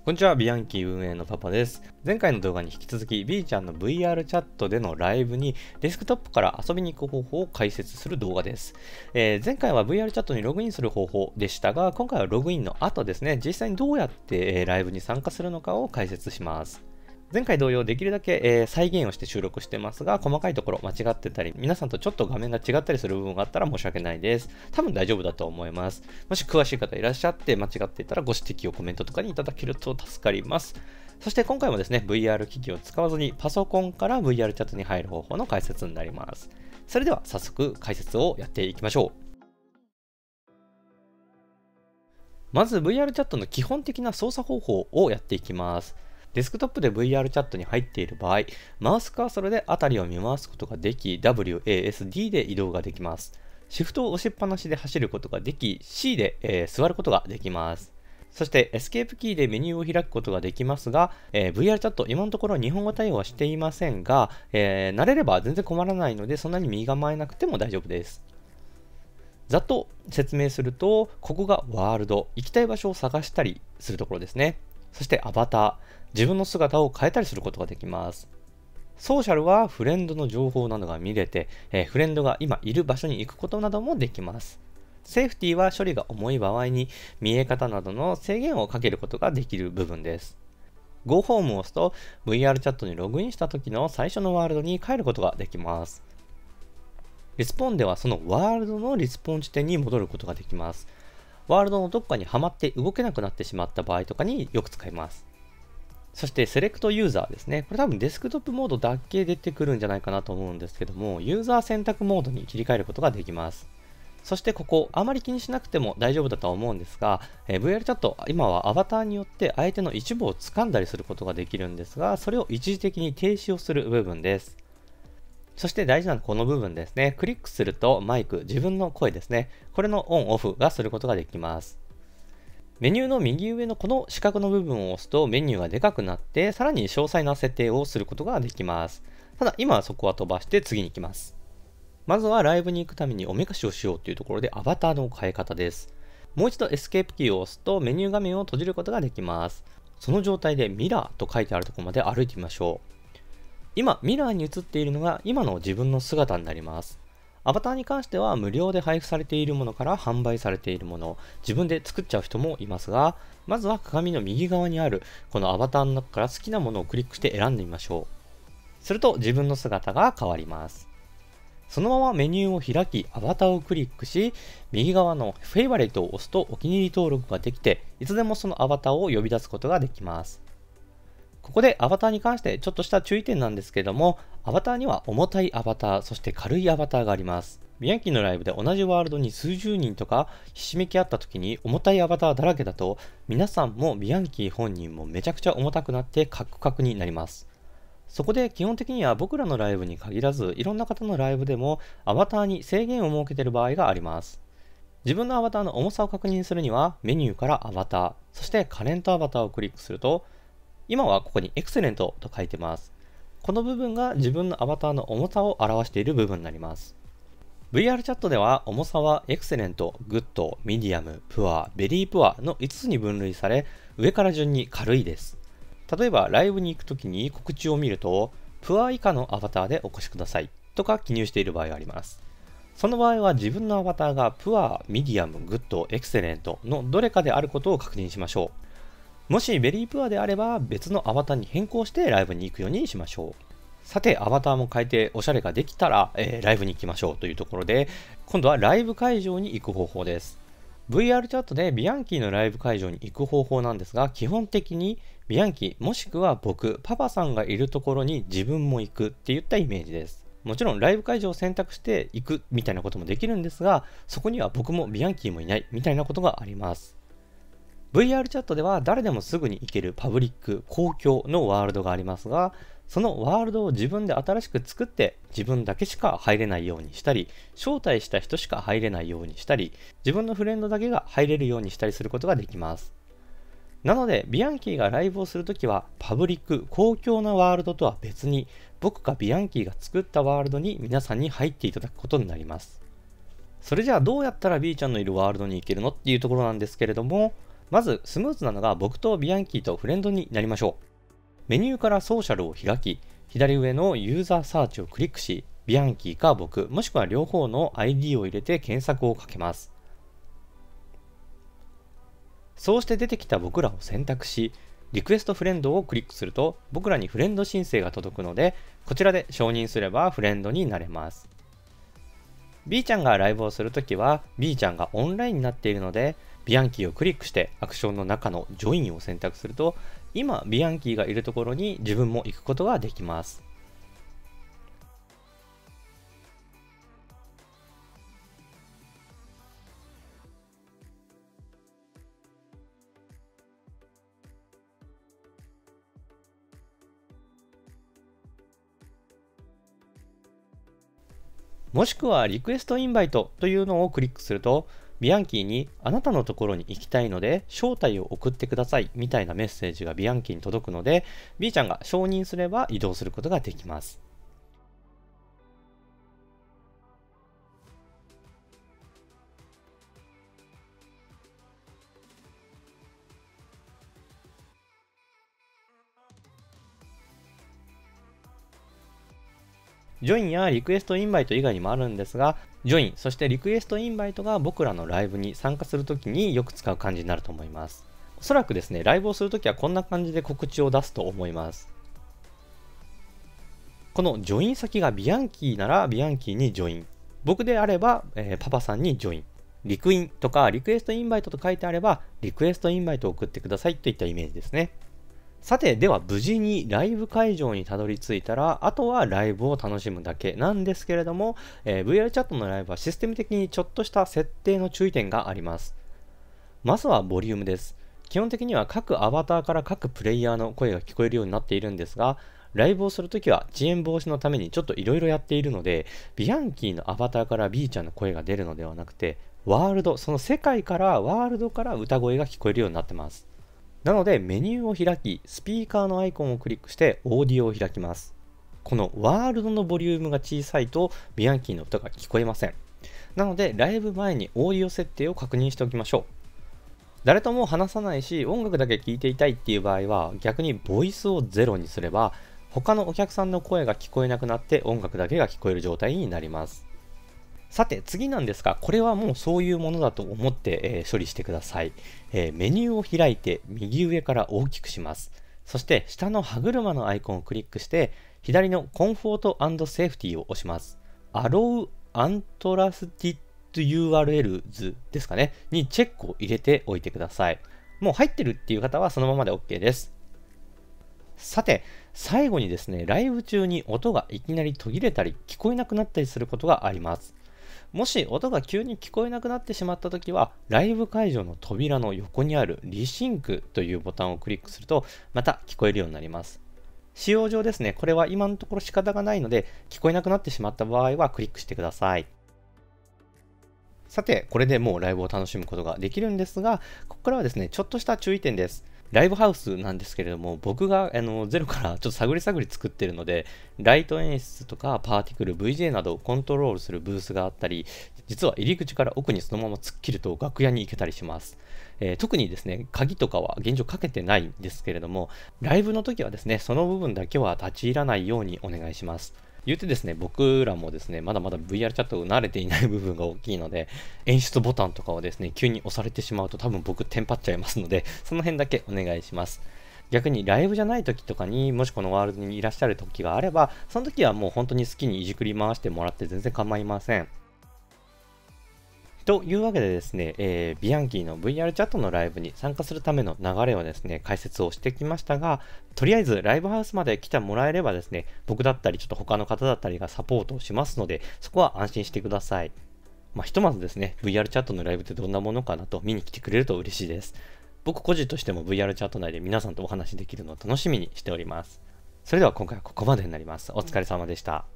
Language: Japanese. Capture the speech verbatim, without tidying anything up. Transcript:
こんにちは、ビアンキー運営のパパです。前回の動画に引き続き B ちゃんの ブイアール チャットでのライブにデスクトップから遊びに行く方法を解説する動画です。えー、前回は ブイアール チャットにログインする方法でしたが、今回はログインの後ですね、実際にどうやってライブに参加するのかを解説します。前回同様できるだけ、えー、再現をして収録してますが、細かいところ間違ってたり、皆さんとちょっと画面が違ったりする部分があったら申し訳ないです。多分大丈夫だと思います。もし詳しい方いらっしゃって間違っていたらご指摘をコメントとかにいただけると助かります。そして今回もですね、ブイアール 機器を使わずにパソコンから ブイアール チャットに入る方法の解説になります。それでは早速解説をやっていきましょう。まず ブイアール チャットの基本的な操作方法をやっていきます。デスクトップで ブイアール チャットに入っている場合、マウスカーソルで辺りを見回すことができ、ダブリューエーエスディー で移動ができます。シフトを押しっぱなしで走ることができ、シー で、えー、座ることができます。そしてエスケープキーでメニューを開くことができますが、えー、ブイアール チャット今のところ日本語対応はしていませんが、えー、慣れれば全然困らないのでそんなに身構えなくても大丈夫です。ざっと説明すると、ここがワールド、行きたい場所を探したりするところですね。そしてアバター、自分の姿を変えたりすることができます。ソーシャルはフレンドの情報などが見れて、えー、フレンドが今いる場所に行くことなどもできます。セーフティは処理が重い場合に見え方などの制限をかけることができる部分です。Go Home を押すと ブイアール チャットにログインした時の最初のワールドに帰ることができます。リスポーンではそのワールドのリスポーン地点に戻ることができます。ワールドのどこかにはまって動けなくなってしまった場合とかによく使います。そしてセレクトユーザーですね。これ多分デスクトップモードだけ出てくるんじゃないかなと思うんですけども、ユーザー選択モードに切り替えることができます。そしてここ、あまり気にしなくても大丈夫だとは思うんですが、えー、ブイアール チャット、今はアバターによって相手の一部を掴んだりすることができるんですが、それを一時的に停止をする部分です。そして大事なのはこの部分ですね。クリックするとマイク、自分の声ですね。これのオンオフがすることができます。メニューの右上のこの四角の部分を押すとメニューがでかくなって、さらに詳細な設定をすることができます。ただ今はそこは飛ばして次に行きます。まずはライブに行くためにおめかしをしようというところでアバターの変え方です。もう一度エスケープキーを押すとメニュー画面を閉じることができます。その状態でミラーと書いてあるところまで歩いてみましょう。今ミラーに映っているのが今の自分の姿になります。アバターに関しては無料で配布されているものから販売されているもの、自分で作っちゃう人もいますが、まずは鏡の右側にあるこのアバターの中から好きなものをクリックして選んでみましょう。すると自分の姿が変わります。そのままメニューを開き、アバターをクリックし、右側のフェイバレットを押すとお気に入り登録ができて、いつでもそのアバターを呼び出すことができます。ここでアバターに関してちょっとした注意点なんですけども、アバターには重たいアバター、そして軽いアバターがあります。ビアンキーのライブで同じワールドに数十人とかひしめき合った時に重たいアバターだらけだと、皆さんもビアンキー本人もめちゃくちゃ重たくなってカクカクになります。そこで基本的には僕らのライブに限らず、いろんな方のライブでもアバターに制限を設けている場合があります。自分のアバターの重さを確認するにはメニューからアバター、そしてカレントアバターをクリックすると、今はここにエクセレントと書いてます。この部分が自分のアバターの重さを表している部分になります。ブイアール チャットでは重さはエクセレント、グッド、ミディアム、プア、ベリープアのいつつに分類され、上から順に軽いです。例えばライブに行くときに告知を見ると、プア以下のアバターでお越しくださいとか記入している場合があります。その場合は自分のアバターがプア、ミディアム、グッド、エクセレントのどれかであることを確認しましょう。もしベリープアであれば別のアバターに変更してライブに行くようにしましょう。さてアバターも変えておしゃれができたら、えー、ライブに行きましょうというところで、今度はライブ会場に行く方法です。ブイアール チャットでビアンキーのライブ会場に行く方法なんですが、基本的にビアンキーもしくは僕、パパさんがいるところに自分も行くっていったイメージです。もちろんライブ会場を選択して行くみたいなこともできるんですが、そこには僕もビアンキーもいないみたいなことがあります。ブイアール チャットでは誰でもすぐに行けるパブリック、公共のワールドがありますが、そのワールドを自分で新しく作って自分だけしか入れないようにしたり、招待した人しか入れないようにしたり、自分のフレンドだけが入れるようにしたりすることができます。なので、ビアンキーがライブをするときは、パブリック、公共なワールドとは別に、僕かビアンキーが作ったワールドに皆さんに入っていただくことになります。それじゃあどうやったら B ちゃんのいるワールドに行けるのっていうところなんですけれども、 まずスムーズなのが僕とビアンキーとフレンドになりましょう。メニューからソーシャルを開き、左上のユーザーサーチをクリックし、ビアンキーか僕、もしくは両方の アイディー を入れて検索をかけます。そうして出てきた僕らを選択し、リクエストフレンドをクリックすると、僕らにフレンド申請が届くので、こちらで承認すればフレンドになれます。B ちゃんがライブをするときは、B ちゃんがオンラインになっているので、ビアンキーをクリックしてアクションの中のジョインを選択すると、今ビアンキーがいるところに自分も行くことができます。もしくはリクエストインバイトというのをクリックすると、ビアンキーにあなたのところに行きたいので招待を送ってくださいみたいなメッセージがビアンキーに届くので、B ちゃんが承認すれば移動することができます。ジョインやリクエストインバイト以外にもあるんですが、ジョイン、そしてリクエストインバイトが僕らのライブに参加するときによく使う感じになると思います。おそらくですね、ライブをするときはこんな感じで告知を出すと思います。このジョイン先がビアンキーならビアンキーにジョイン。僕であれば、えー、パパさんにジョイン。リクインとかリクエストインバイトと書いてあれば、リクエストインバイトを送ってくださいといったイメージですね。さて、では無事にライブ会場にたどり着いたら、あとはライブを楽しむだけなんですけれども、えー、ブイアール チャットのライブはシステム的にちょっとした設定の注意点があります。まずはボリュームです。基本的には各アバターから各プレイヤーの声が聞こえるようになっているんですが、ライブをするときは遅延防止のためにちょっといろいろやっているので、ビアンキーのアバターから B ちゃんの声が出るのではなくて、ワールド、その世界からワールドから歌声が聞こえるようになってます。なのでメニューを開き、スピーカーのアイコンをクリックしてオーディオを開きます。このワールドのボリュームが小さいとビアンキーの歌が聞こえません。なのでライブ前にオーディオ設定を確認しておきましょう。誰とも話さないし音楽だけ聴いていたいっていう場合は逆にボイスをゼロにすれば他のお客さんの声が聞こえなくなって音楽だけが聞こえる状態になります。さて次なんですが、これはもうそういうものだと思って、えー、処理してください、えー、メニューを開いて右上から大きくします。そして下の歯車のアイコンをクリックして左のコンフォート&セーフティを押します。Allow Untrusted ユーアールエルズ ですかねにチェックを入れておいてください。もう入ってるっていう方はそのままで OK です。さて最後にですね、ライブ中に音がいきなり途切れたり聞こえなくなったりすることがあります。もし音が急に聞こえなくなってしまったときは、ライブ会場の扉の横にあるリシンクというボタンをクリックすると、また聞こえるようになります。使用上ですね、これは今のところ仕方がないので、聞こえなくなってしまった場合はクリックしてください。さて、これでもうライブを楽しむことができるんですが、ここからはですね、ちょっとした注意点です。ライブハウスなんですけれども、僕があのゼロからちょっと探り探り作ってるので、ライト演出とかパーティクル、ブイジェー などをコントロールするブースがあったり、実は入り口から奥にそのまま突っ切ると楽屋に行けたりします。えー、特にですね、鍵とかは現状かけてないんですけれども、ライブの時はですね、その部分だけは立ち入らないようにお願いします。言うてですね、僕らもですね、まだまだ ブイアール チャット慣れていない部分が大きいので、演出ボタンとかをですね、急に押されてしまうと多分僕テンパっちゃいますので、その辺だけお願いします。逆にライブじゃない時とかにもしこのワールドにいらっしゃる時があれば、その時はもう本当に好きにいじくり回してもらって全然構いません。というわけでですね、えー、ビアンキーの ブイアール チャットのライブに参加するための流れをですね、解説をしてきましたが、とりあえずライブハウスまで来てもらえればですね、僕だったりちょっと他の方だったりがサポートをしますので、そこは安心してください。まあ、ひとまずですね、ブイアール チャットのライブってどんなものかなと見に来てくれると嬉しいです。僕個人としても ブイアール チャット内で皆さんとお話しできるのを楽しみにしております。それでは今回はここまでになります。お疲れ様でした。